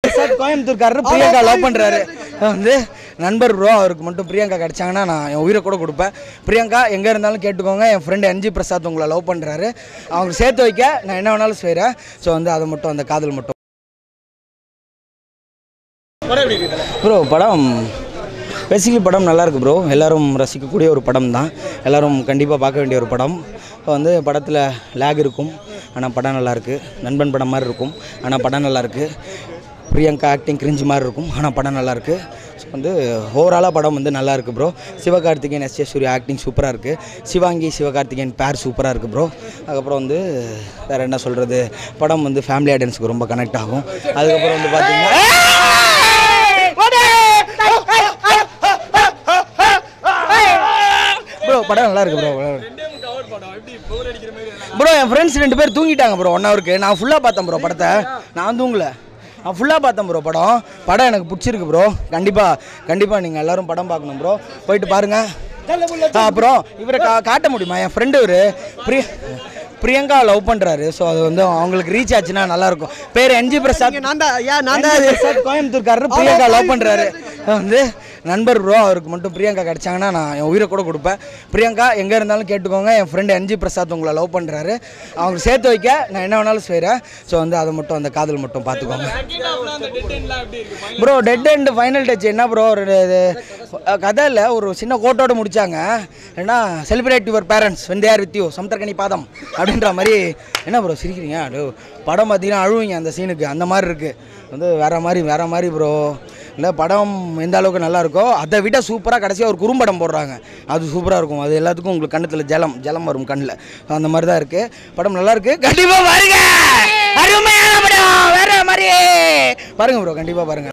Prasad கோயம்புத்தூர்காரர் Priyanka love பண்ணுறாரு வந்து நண்பர் ப்ரோ. அவருக்கு மட்டும் பிரியங்கா கிடச்சாங்கன்னா நான் என் உயிரை கூட கொடுப்பேன். பிரியங்கா எங்கே இருந்தாலும் கேட்டுக்கோங்க, என் ஃப்ரெண்டு NG பிரசாத் உங்களை லவ் பண்ணுறாரு. அவங்க சேர்த்து வைக்க நான் என்ன வேணாலும் செய்கிறேன். ஸோ வந்து அதை மட்டும் அந்த காதல் மட்டும் ப்ரோ. படம் பேசிக்கலி படம் நல்லாயிருக்கு ப்ரோ. எல்லோரும் ரசிக்கக்கூடிய ஒரு படம் தான். எல்லோரும் கண்டிப்பாக பார்க்க வேண்டிய ஒரு படம். இப்போ வந்து படத்தில் லேக் இருக்கும், ஆனால் படம் நல்லாயிருக்கு. நண்பன் படம் மாதிரி இருக்கும், ஆனால் படம் நல்லாயிருக்கு. பிரியங்கா ஆக்டிங் கிரிஞ்சு மாதிரி இருக்கும், ஆனால் படம் நல்லாயிருக்கு. ஸோ வந்து ஓவராலாக படம் வந்து நல்லாயிருக்கு bro. Sivakarthikeyan S.J. Surya acting சூப்பராக இருக்குது. சிவாங்கி சிவகார்த்திகேயன் பேர் சூப்பராக இருக்குது ப்ரோ. அதுக்கப்புறம் வந்து வேறு என்ன சொல்கிறது, படம் வந்து ஃபேமிலி ஆடியன்ஸுக்கு ரொம்ப கனெக்ட் ஆகும். அதுக்கப்புறம் வந்து பார்த்தீங்கன்னா ப்ரோ படம் நல்லா இருக்கு ப்ரோ. ப்ரோ என் ஃப்ரெண்ட்ஸ் 2 பேர் தூங்கிட்டாங்க ப்ரோ 1 ஹவருக்கு. நான் ஃபுல்லாக பார்த்தேன் ப்ரோ படத்தை. நான் தூங்கலை, நான் ஃபுல்லாக பார்த்தேன் ப்ரோ. படம் எனக்கு பிடிச்சிருக்கு ப்ரோ. கண்டிப்பாக நீங்கள் எல்லோரும் படம் பார்க்கணும் ப்ரோ. போயிட்டு பாருங்கள். அப்புறம் இவரை காட்ட முடியுமா? என் ஃப்ரெண்டு இவர் பிரியங்கா லவ் பண்ணுறாரு. ஸோ அது வந்து அவங்களுக்கு ரீச் ஆச்சுன்னா நல்லாயிருக்கும். பேர் NG பிரசாத். நான் தான் கோயம்புத்தூர்காரர் பிரியங்கா லவ் பண்ணுறாரு வந்து நண்பர் ப்ரோ. அவருக்கு மட்டும் பிரியங்கா கிடச்சாங்கன்னா நான் என் உயிரை கூட கொடுப்பேன். பிரியங்கா எங்கே இருந்தாலும் கேட்டுக்கோங்க, என் ஃப்ரெண்டு NG பிரசாத் உங்களை லவ் பண்ணுறாரு. அவங்க சேர்த்து வைக்க நான் என்ன வேணாலும் செய்கிறேன். ஸோ வந்து அதை மட்டும் அந்த காதல் மட்டும் பார்த்துக்கோங்க bro. Dead end final touch என்ன ப்ரோ? ஒரு கதையில் ஒரு சின்ன கோட்டோடு முடித்தாங்க. ஏன்னா celebrate your parents when they are with you Samuthirakani பாதம் அப்படின்ற மாதிரி. என்ன ப்ரோ சிரிக்கிறீங்க? படம் பார்த்தீங்கன்னா அழுவீங்க அந்த சீனுக்கு. அந்த மாதிரி இருக்குது வந்து வேறு மாதிரி ப்ரோ. இல்லை படம் எந்த அளவுக்கு நல்லா இருக்கோ அதை விட சூப்பராக கடைசியாக ஒரு குறும்படம் போடுறாங்க. அது சூப்பராக இருக்கும். அது எல்லாத்துக்கும் உங்களுக்கு கண்ணத்தில் ஜலம் வரும் கண்ணில். அந்த மாதிரி தான் இருக்குது. படம் நல்லாயிருக்கு, கண்டிப்பாக பாருங்க. அருமையான படம் வேறு மாதிரி பாருங்கள் ப்ரோ, கண்டிப்பாக பாருங்கள்.